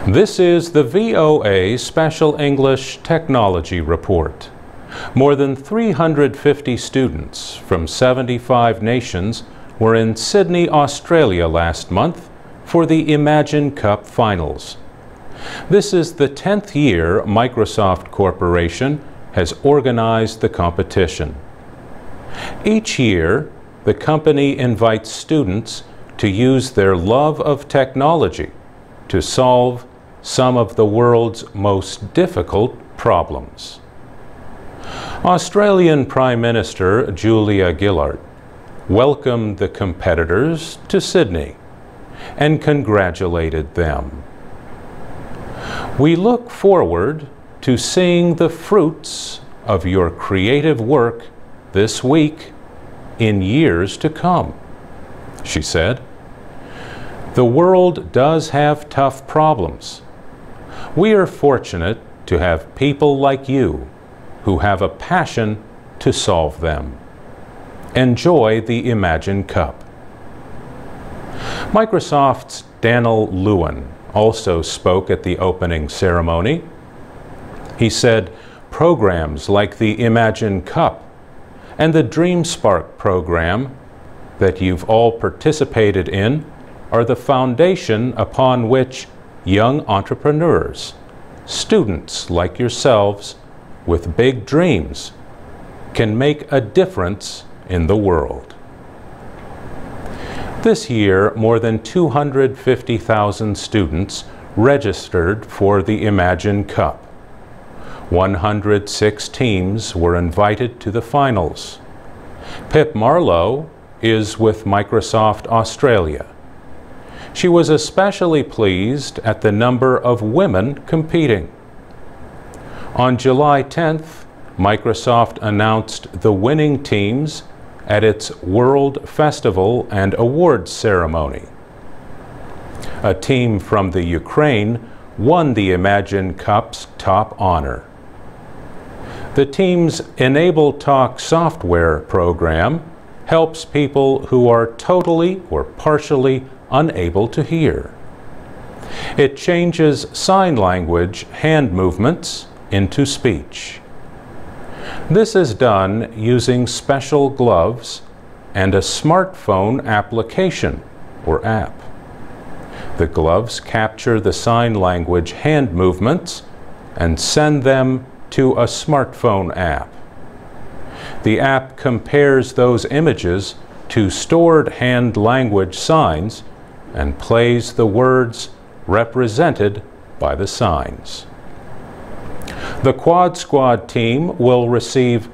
This is the VOA Special English Technology Report. More than 350 students from 75 nations were in Sydney, Australia last month for the Imagine Cup Finals. This is the 10th year Microsoft Corporation has organized the competition. Each year, the company invites students to use their love of technology to solve some of the world's most difficult problems. Australian Prime Minister Julia Gillard welcomed the competitors to Sydney and congratulated them. We look forward to seeing the fruits of your creative work this week in years to come, she said. The world does have tough problems. We are fortunate to have people like you who have a passion to solve them. Enjoy the Imagine Cup. Microsoft's Dan'l Lewin also spoke at the opening ceremony. He said, programs like the Imagine Cup and the DreamSpark program that you've all participated in are the foundation upon which young entrepreneurs, students like yourselves with big dreams, can make a difference in the world. This year, more than 250,000 students registered for the Imagine Cup. 106 teams were invited to the finals. Pip Marlow is with Microsoft Australia. She was especially pleased at the number of women competing. On July 10th, Microsoft announced the winning teams at its World Festival and Awards ceremony. A team from the Ukraine won the Imagine Cup's top honor. The team's EnableTalk software program helps people who are totally or partially unable to hear. It changes sign language hand movements into speech. This is done using special gloves and a smartphone application or app. The gloves capture the sign language hand movements and send them to a smartphone app. The app compares those images to stored hand language signs and plays the words represented by the signs. The quadSquad team will receive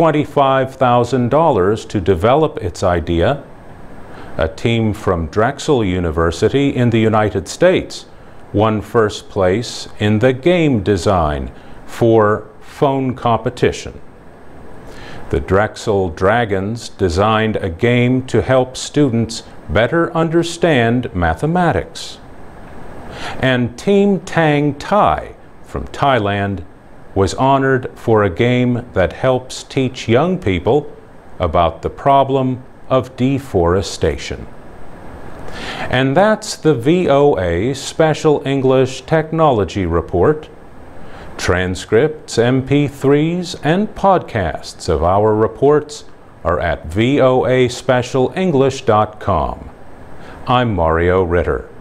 $25,000 to develop its idea. A team from Drexel University in the United States won first place in the game design for phone competition. The Drexel Dragons designed a game to help students better understand mathematics. And Team TANG Thai from Thailand was honored for a game that helps teach young people about the problem of deforestation. And that's the VOA Special English Technology Report. Transcripts, MP3s, and podcasts of our reports are at voaspecialenglish.com. I'm Mario Ritter.